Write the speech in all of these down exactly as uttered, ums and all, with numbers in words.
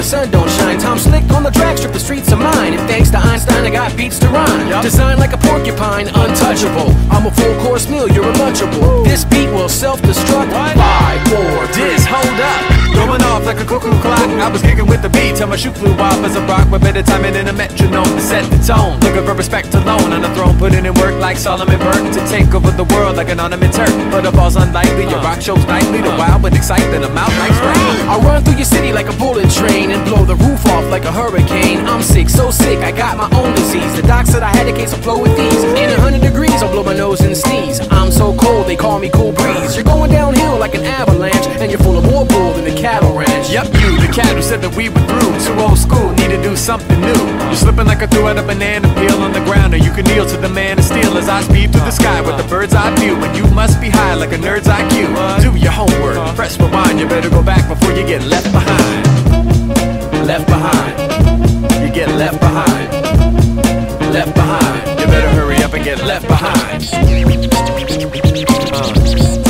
sun don't shine. Tom Slick on the drag strip, the streets are mine. And thanks to Einstein, I got beats to rhyme. Yep. Designed like a porcupine, untouchable. I'm a full course meal, you're unlunchable. This beat will self-destruct. Five, four, this, hold up. Going off like a cuckoo clock, I was kicking with the beat till my shoe flew off as a rock. With better timing in a metronome to set the tone. Looking for respect alone on the throne, putting in work like Solomon Burke to take over the world like an ornament Turk. But the ball's unlikely, your rock shows nightly. The wild with excitement, I'm out like rain. I'll run through your city like a bullet train and blow the roof off like a hurricane. I'm sick, so sick, I got my own disease. The doc said I had a case of flow with ease. In a hundred degrees, I'll blow my nose and sneeze. I'm so cold, they call me Cool Breeze. You're going downhill like an avalanche, and you're full of more bull than the cattle ranch. Yep, you, the cat who said that we were through. Too old school, need to do something new. You're slipping like I threw out a banana peel on the ground, or you can kneel to the man of steel as I speed through the sky with the bird's eye view. And you must be high like a nerd's I Q. Do your homework, press rewind, you better go back before you get left behind. Left behind. You get left behind. Left behind. You better hurry up and get left behind. Uh.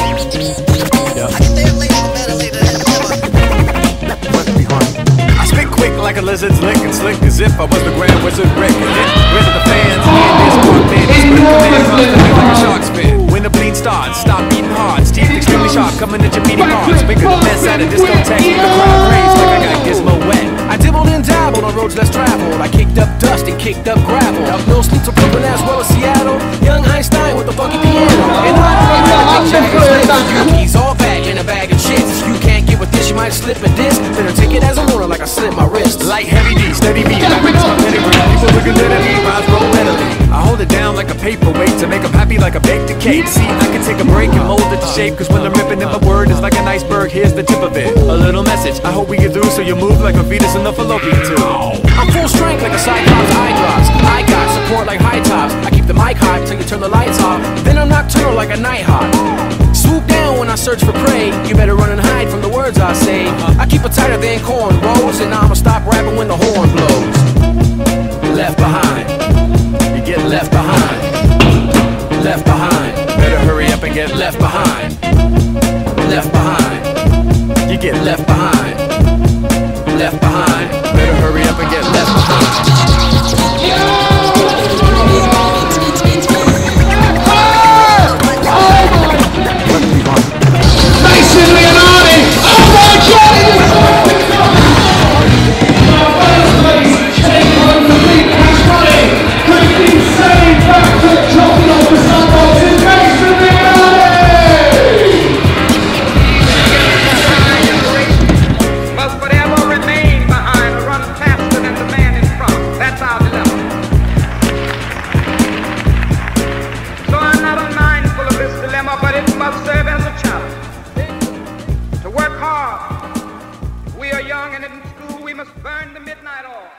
I spit quick like a lizard's lick and slick as if I was the Grand Wizard Rick. And then where's the fans? In this book, man, spit the man across the lip like a shark's fin. When the bleed starts, stop beating hard. Teeth extremely sharp, coming at your meaty parts. Make a mess out of discotheque. The crowd craze like I got Gizmo wet. I dibbled and dabbled on roads less traveled. I kicked up dust and kicked up gravel. No sleep till Brooklyn as well as Seattle. Young Einstein with the funky piano. And I don't know keys all back in a bag of chips. You can't get with this, you might slip a disc. Better take it as a warning like I slit my wrist. Light heavy D, steady beat, I mix my pedigree. People looking at me, vibes roll readily. I hold it down like a paperweight to make them happy like a baked cake. See, I can take a break and mold it to shape, cause when I'm ripping in my word is like an iceberg, here's the tip of it. A little message, I hope we get through so you move like a fetus in the fallopian tube. I'm full strength like a Cyclops eye drops. I got support like high tops. I keep the mic high till you turn the lights off. Then I'm nocturnal like a night hawk. Swoop down when I search for prey. You better run and hide from the words I say. I keep it tighter than cornrows, and I'ma stop rapping when the horn blows. Left behind. You get left behind. Left behind. Better hurry up and get left behind. Left behind. You get left behind. Left behind. Better hurry up and get left behind. But it must serve as a challenge to work hard. We are young and in school we must burn the midnight oil.